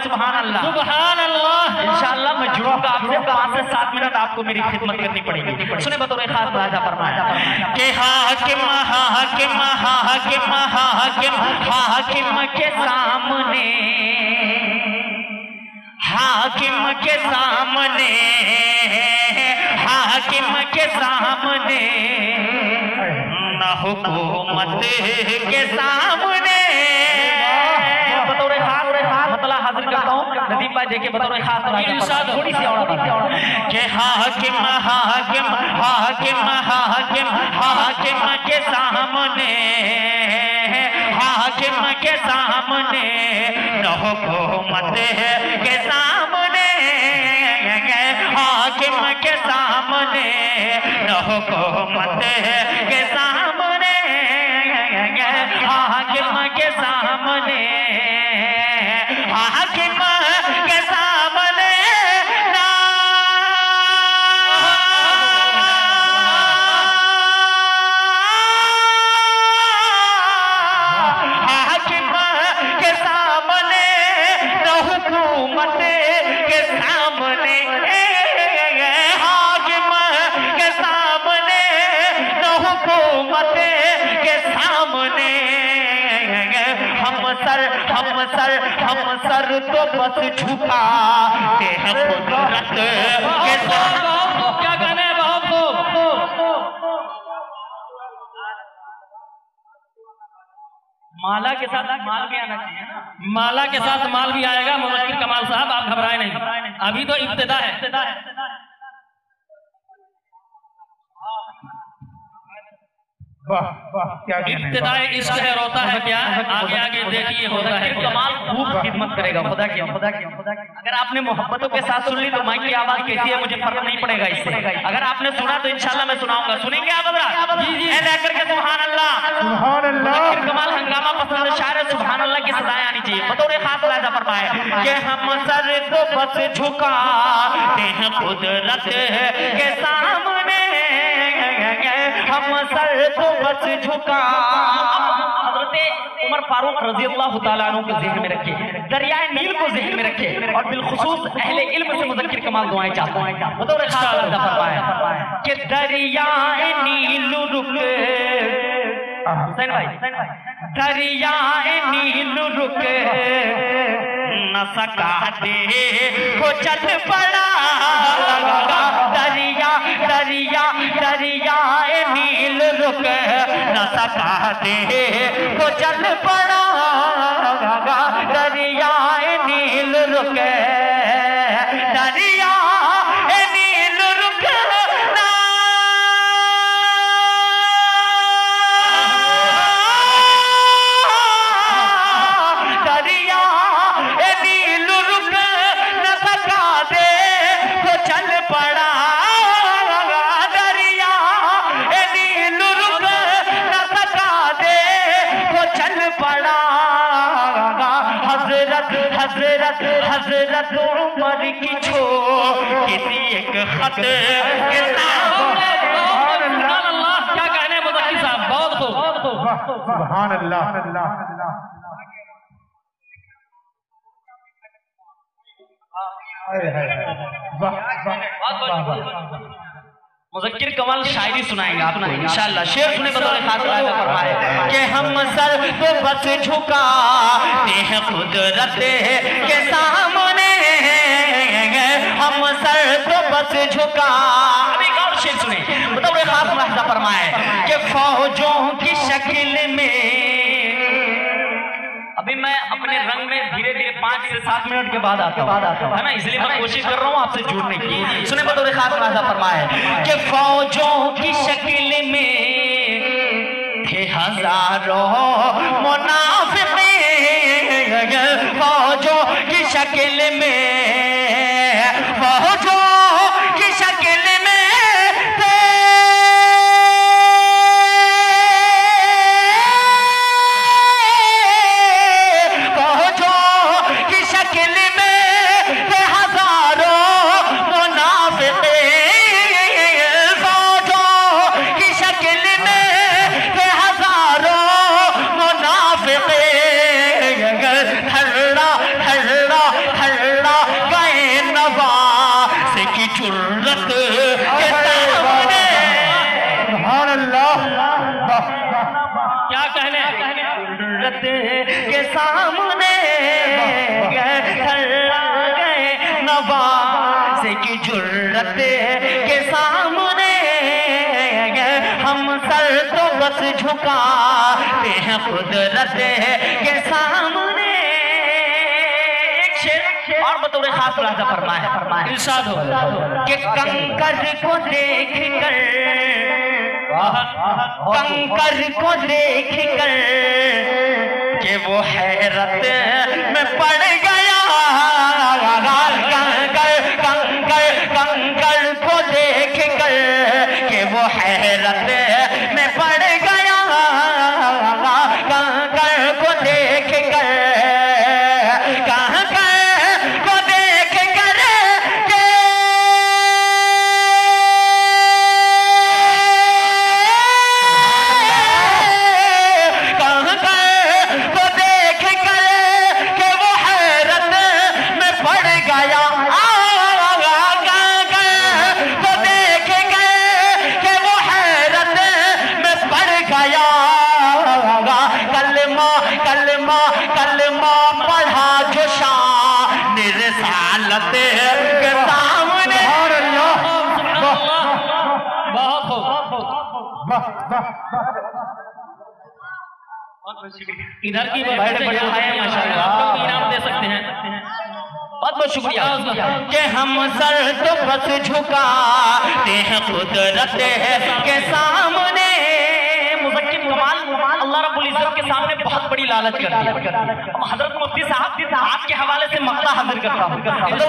सुभान अल्लाह सुभान अल्लाह। इंशाअल्लाह मैं जुड़ूंगा आपसे 5 से 7 मिनट आपको मेरी खिदमत करनी पड़ेगी। सुने बतौर खास मुलाहिजा फरमाया कि हाकिम हाकिम हाकिम हाकिम हाकिम के सामने हाकिम के सामने हाकिम के सामने न हुकूमत के सामने बतौर खास मतलब हाजिर करता हूँ नदीम भाई देखे बतौर खास थोड़ी सी और के हाकिम हाकिम हाकिम हाकिम हाकिम के सामने हाकिम के सामने न हुकूमत के सामने हाकिम के सामने न हुकूमत के सामने हाकिम के सामने हाकिम के सामने ना हाकिम के सामने न हुकूमत के सामने हाकिम के सामने न हुकूमत के सामने हम सर तो बस झुकाते हैं कुदरत के सामने। क्या कहना है बाप को? माला के साथ माल भी आना चाहिए ना। माला के साथ माल भी आएगा। मुज़क्किर कमाल साहब आप घबराए नहीं, अभी तो इब्तिदा है। वाह वाह क्या इब्तिदाए इश्क है रोता है क्या, आगे आगे देखिए होता है क्या। कमाल खूब खिदमत करेगा खुदा की। अगर आपने मोहब्बतों के साथ सुन ली तो माइक की आवाज कैसी है मुझे फर्क नहीं पड़ेगा इससे। अगर आपने सुना तो इंशाल्लाह मैं सुनाऊंगा। सुनेंगे आप हज़रात? जी लेकर के सुभान अल्लाह सुभान अल्लाह। कमाल हंगामा पसंद शायर सुभान अल्लाह की सदाएं आनी चाहिए। बतौर खास लाजा फरमाए कि हम सर तो बस झुकाते हैं कुदरत के सामने हम सर तो बस झुका। हज़रत उमर फारूक रज़ी अल्लाह तआला अन्हु को ज़हन में रखे, दरियाए नील को ज़हन में रखे और बिलखुसूस अहले इल्म से मुज़क्किर कमाल दुआएं चाहते हैं। बतौर खास लाजा फरमाया कि दरियाए नील रुके हुसैन भाई दरियाए नील रुके न सका दे वो चल पड़ा दरियाए नील रुक न सका दे वो चल पड़ा दरियाए नील रुक दरियाए नील रुक दरियाए नील रुक न सका दे वो चल पड़ा हजरत उमर की किसी एक खत के क्या कहने मुज़क्किर साहब? बहुत खूब। सुभान अल्लाह। मुज़क्किर कमाल शायरी सुनाएंगे आपको इंशाअल्लाह। शेर सुने बतौर खास फरमाए कि हम सर तो बस झुकाते हैं कुदरत के सामने हम सर तो बस झुका। अभी एक और शेर सुने बतौर खास मुलाहिजा फरमाए कि फौजों की शक्ल में। अभी मैं अपने रंग में धीरे धीरे 5 से 7 मिनट के बाद आता हूँ है ना, इसलिए मैं कोशिश कर रहा हूँ आपसे जुड़ने की। सुने बतौर खास मुलाहिजा फरमाए कि फौजों की शक्ल में थे हजारों मुनाफिक, फौजों की शक्ल में फौजों की शक्ल में सामने गए नवाज़ की जुर्रत के सामने हम सर तो बस झुकाते हैं कुदरत के सामने। एक शेर और बतौर खास मुलाज़ा फरमाए इरशाद हो कि कंकर को देख कर, कंकर को देख कर कि वो हैरत में पड़ गया। कंकर कंकर कंकर को देख कर कि वो हैरत में पड़ गया। कंकर को देख कर, कंकर को देख कर के कंकर को देख कर के वो हैरत में पड़ गया। कलमा कलमा पढ़ा जो शान रिसालत के सामने। इधर की बड़े हैं माशाल्लाह, आपको इनाम दे सकते हैं। बहुत बहुत शुक्रिया कि हम सर तो बस झुकाते हैं कुदरत के सामने। मुज़क्किर कमाल अल्लाह रब्बुल इज़्ज़त के सामने बहुत बड़ी लालच कर दी। हज़रत मुफ्ती साहब आपके हवाले से मक़ता हाजिर करता हूँ,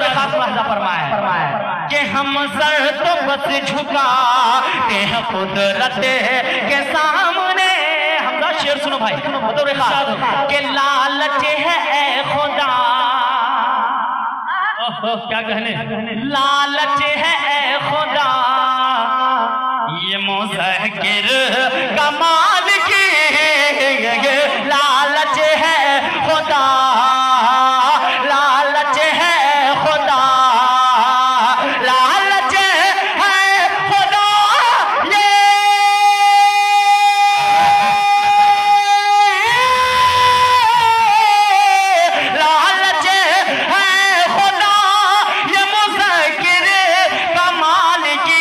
फरमाया कि हम सर तो बस झुकाते हैं कुदरत के सामने। हमदा शेर सुनो भाई बतौर खास कि लालच है ए खुदा, क्या कहने, लालच है ए खुदा ये मुज़क्किर कमाल की। लालच है खुदा, लालच है खुदा, लालच है खुदा ये लालच है खुदा ये मुज़क्किर कमाल की।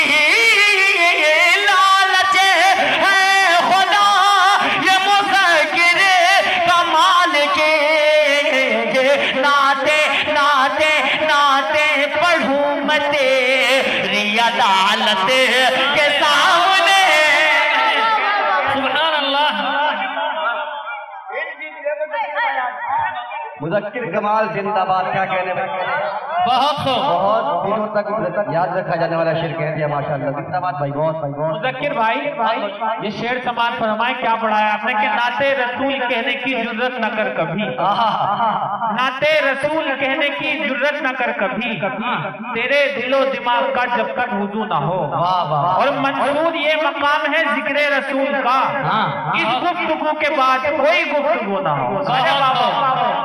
लालच है खुदा ये मुज़क्किर कमाल की। नाते नाते नाते पढ़ूं मैं तेरी अदालत के सामने। सुभान अल्लाह। मुज़क्किर कमाल जिंदाबाद। क्या कहने में बहुत बहुत दिनों तक याद रखा जाने वाला शेर कह दिया माशाअल्लाह। जिंदाबाद भाई, बहुत भाई बहुत। मुज़क्किर भाई ये शेर समाज फरमाए क्या पढ़ाया आपने कि नाते रसूल कहने की जुर्रत न कर कभी, नाते रसूल कहने की जुर्रत न कर कभी, तेरे दिलो दिमाग का जब तक वुजू ना हो। और मंसूर ये मकाम है जिक्र रसूल का, इस गुफ्तगू के बाद कोई गुफ्तगू ना हो।